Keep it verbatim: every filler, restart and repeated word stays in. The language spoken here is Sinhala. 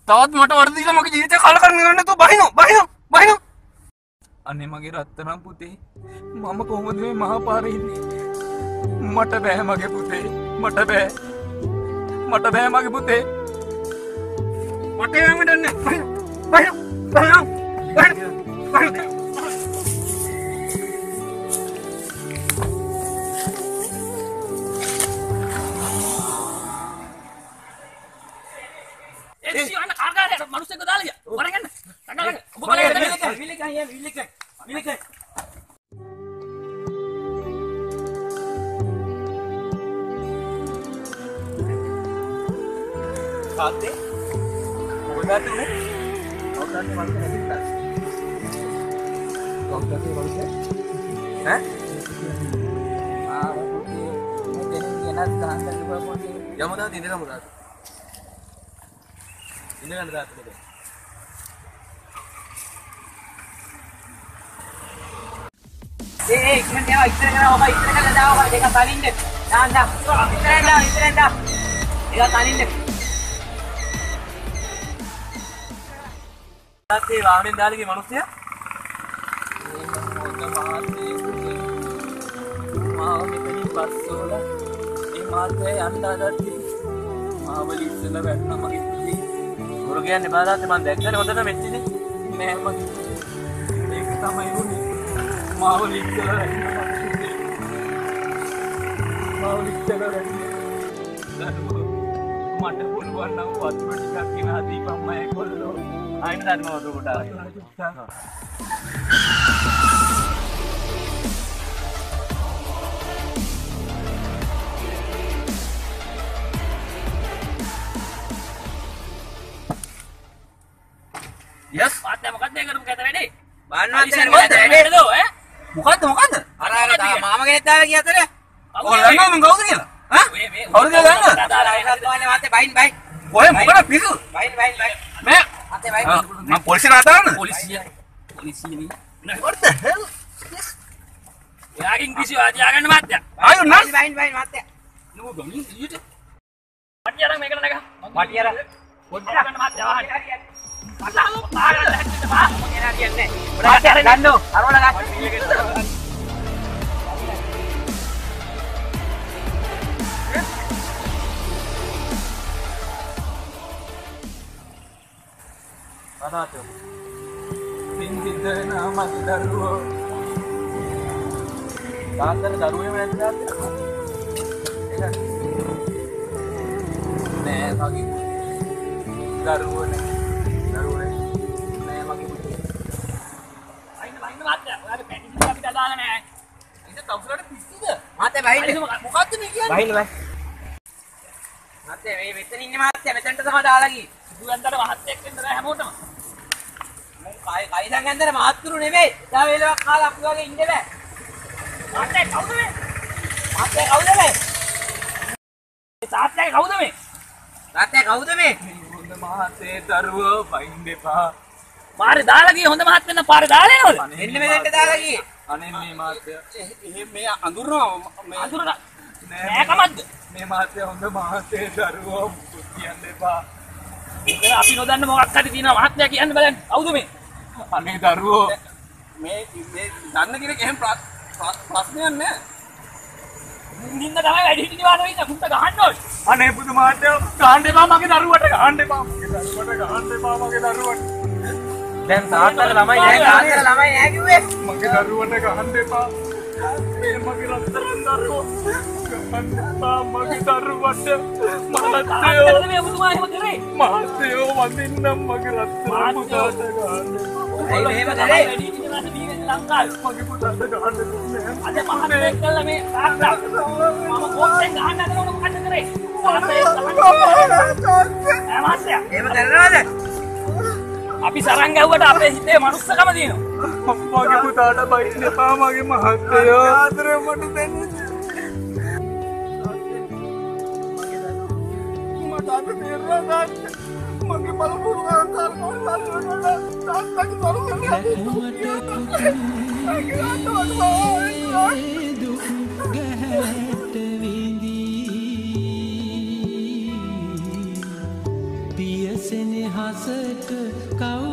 තවත් මට වරද දීලා මගේ ජීවිතය කල කරගෙන යන්න නැතුව බහිනෝ බහිනෝ බහිනෝ. අනේ මගේ රත්තරන් පුතේ මම කොහොමද මේ මහා පාරේ ඉන්නේ? මට බෑ මගේ පුතේ මට බෑ මට බෑ මගේ පුතේ මට යන්න දෙන්න බහිනෝ බහිනෝ බහිනෝ බහිනෝ. Manusia ke dalam ya? Orang kan? Tanggal lagi. Buka lagi. Milikan ya, milikan. Milikan. Sate. Udah tuh nih. Udah nih manusia kita. Udah nih manusia. Hah? Ah, oke. Ini jadi enak kan tadi bapak. Ya mudah ini lah mudah. Ini kan berat betul. Eh, eh, kita jawab, kita kan apa, kita kan jawab, kita talin deh. Dah, dah, kita dah, kita dah, kita talin deh. Nanti wamen dah lagi manusia. Mau kita ni pasola, ini mata anda tadi, mau beli sesuatu nama kita. Orang ni pada tu mana dekar, mana tu mesti ni, memang ini kita mahu ni, mahu lihat lagi, mahu lihat lagi. Dan mana pun warna buat mereka kena hati pamai kalau, aina dah mahu tu dah. Yes, mata makan deh kalau kata ready. Bahan mata kata ready tu, eh? Bukan tu, bukan tu. Ara ara dah, mama kita lagi ada deh. Oh, lama mengkau tu ni lah? Hah? Kau tu dah mana? Dah dah, dah tu mana mata bain bain. Oh, bukan apa itu? Bain bain bain. Mek, mata bain. Mak polisi nak tahu na? Polisi ya, polisi ni. What the hell? Ya, English aja jangan mata. Ayo nak? Bain bain mata. Nunggu gini, ini. Mati orang mereka nak? Mati orang. Mati orang mati orang. Pasal parah dah kita bah. Mengira dia ni. Berada di Gando. Taruh lah kat. Mana tu? Tinggi dah nama daru. Bahkan daru yang mana tu? Nih bagi daru ni. Mate bahin මොකක්ද මේ කියන්නේ බහින්න බයි මate මේ මෙතන ඉන්නේ මාත්‍ය මෙතනට තමයි දාලා ගියේ සුදුන්තර මහත්යෙක් වෙන්න බෑ හැමෝටම මම කයි කයිසන් ඇන්දර මහත්තුරු නෙමෙයි දා වේලාවක් කාලා අපි වගේ ඉන්න බෑ මාත්‍ය කවුද මේ මාත්‍ය කවුද මේ තාත්තේ කවුද මේ තාත්තේ කවුද මේ හොඳ මහත්යේ දරුවෝ බයින්න එපා පාරේ දාලා ගියේ හොඳ මහත් වෙන පාරේ දාලා එනවද එන්න මෙතෙන්ට දාලා ගියේ අනේ මේ මාත්‍ය එහෙම මේ අඳුරනවා මේ අඳුරන නෑ කමද්ද මේ මාත්‍ය හොඳ මහත්යේ දරුවෝ කියන්න එපා ඒක අපි නොදන්න මොකක් හරි තියෙනවා මහත්ය කියන්න බලන්න කවුද මේ අනේ දරුවෝ මේ මේ දන්න කෙනෙක් එහෙම ප්‍රශ්නයක් නෑ නින්ද තමයි වැඩි හිටි නිවාන වෙන්න මුන්ට ගහන්න ඕනේ අනේ පුදු මාත්‍ය ගහන්න එපා මගේ දරුවට ගහන්න එපා මගේ දරුවට ගහන්න එපා මගේ දරුවට දැන් තාත්තලා ළමයි නෑ තාත්තලා ළමයි නෑ කිව්වේ මගේ දරුවන්ට ගහන්න එපා මේ මගේ රත්තරන් දරුවෝ ගහන්න එපා මගේ දරුවට මහත්තයෝ මේ ඔබතුමා එහෙම කරේ මහත්තයෝ වදින්නම් මගේ රත්තරන් පුතාට ගහන්න ඒ මේව කරේ වැඩි දිනකට දීගෙන ලංකාවේ මගේ පුතාට ගහන්න දුන්නේ අද මහත්තයෙක් කළා මේ තාත්තා මම කොහෙන් ගහන්න හදනවද මොකද කරේ මහත්තයා එහෙම කරනවද අපි සරන් ගැව්වට අපේ හිතේ මනුස්සකම තියෙනවා. මගේ පුතාට බයින්න එපා මගේ මහත්තයෝ. ආදරේ මට දෙන්න. මට අද තේරුණා තාත්තා. මගේ බලපුරු ආකාර කොහොමද තාත්තගේ තරුණිය. දුක් ගැට විඳී පියසෙනෙහස දවසක කවුරු